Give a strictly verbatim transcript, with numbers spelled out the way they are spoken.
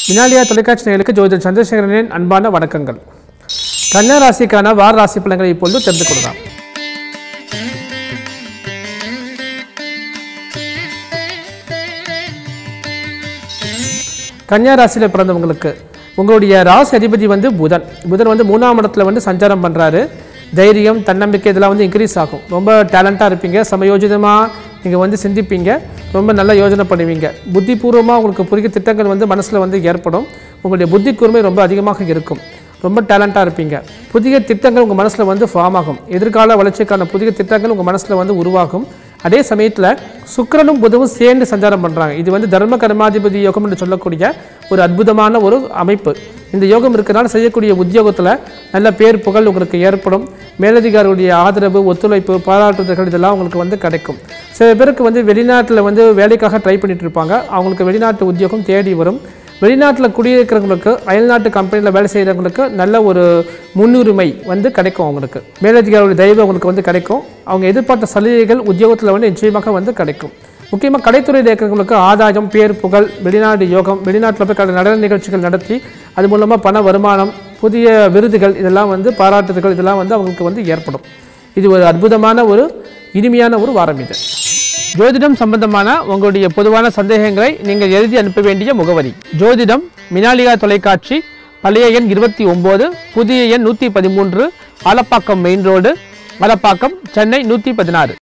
மினாலியா தொலைக்காட்சி நேயர்களுக்கு ஜோதிடர் சந்திரசேகரனின் அன்பான வணக்கங்கள். கன்னியா ராசிக்கான வார ராசி பலன்களை இப்பொழுது தெரிந்து கொள்ளலாம். கன்னியா ராசியில் பிறந்தவங்களுக்கு உங்களுடைய ராசி அதிபதி வந்து புதன். புதன் வந்து மூணாம் இடத்துல வந்து சஞ்சாரம் பண்ணுறாரு. தைரியம், தன்னம்பிக்கை இதெல்லாம் வந்து இன்க்ரீஸ் ஆகும். ரொம்ப டேலண்ட்டாக இருப்பீங்க, சமயோஜிதமாக நீங்கள் வந்து சிந்திப்பீங்க, ரொம்ப நல்ல யோஜனை பண்ணுவீங்க. புத்திபூர்வமாக உங்களுக்கு புதிய திட்டங்கள் வந்து மனசில் வந்து ஏற்படும். உங்களுடைய புத்தி கூர்மை ரொம்ப அதிகமாக இருக்கும். ரொம்ப டேலண்ட்டாக இருப்பீங்க. புதிய திட்டங்கள் உங்கள் மனசில் வந்து ஃபார்ம் ஆகும். எதிர்கால வளர்ச்சிக்கான புதிய திட்டங்கள் உங்கள் மனசில் வந்து உருவாகும். அதே சமயத்தில் சுக்கிரனும் புதனும் சேர்ந்து சஞ்சாரம் பண்ணுறாங்க. இது வந்து தர்ம கர்மாதிபதி யோகம் என்று சொல்லக்கூடிய ஒரு அற்புதமான ஒரு அமைப்பு. இந்த யோகம் இருக்கிறனால செய்யக்கூடிய உத்தியோகத்தில் நல்ல பேர் புகழ் உங்களுக்கு ஏற்படும். மேலதிகாரிகளுடைய ஆதரவு, ஒத்துழைப்பு, பாராட்டுதல்கள் இதெல்லாம் உங்களுக்கு வந்து கிடைக்கும். சில பேருக்கு வந்து வெளிநாட்டில் வந்து வேலைக்காக ட்ரை பண்ணிட்டு இருப்பாங்க. அவங்களுக்கு வெளிநாட்டு உத்தியோகம் தேடி வரும். வெளிநாட்டில் குடியிருக்கிறவங்களுக்கு, அயல்நாட்டு கம்பெனியில் வேலை செய்கிறவங்களுக்கு நல்ல ஒரு முன்னுரிமை வந்து கிடைக்கும். அவங்களுக்கு மேலதிகாரிகளுடைய தயவு அவங்களுக்கு வந்து கிடைக்கும். அவங்க எதிர்பார்த்த சலுகைகள் உத்தியோகத்தில் வந்து நிச்சயமாக வந்து கிடைக்கும். முக்கியமாக கலைத்துறையில் இருக்கிறவங்களுக்கு ஆதாயம், பேர் புகழ், வெளிநாடு யோகம், வெளிநாட்டில் போய் நடன நிகழ்ச்சிகள் நடத்தி அது மூலமாக பண வருமானம், புதிய விருதுகள் இதெல்லாம் வந்து பாராட்டுதல்கள் இதெல்லாம் வந்து அவங்களுக்கு வந்து ஏற்படும். இது ஒரு அற்புதமான ஒரு இனிமையான ஒரு வாரம். இது ஜோதிடம் சம்பந்தமான உங்களுடைய பொதுவான சந்தேகங்களை நீங்கள் எழுதி அனுப்ப வேண்டிய முகவரி: ஜோதிடம், மினாலியா தொலைக்காட்சி, பழைய எண் இருபத்தி ஒம்பது, புதிய எண் நூற்றி பதிமூன்று, ஆலப்பாக்கம் மெயின் ரோடு, ஆலப்பாக்கம், சென்னை நூற்றி பதினாறு.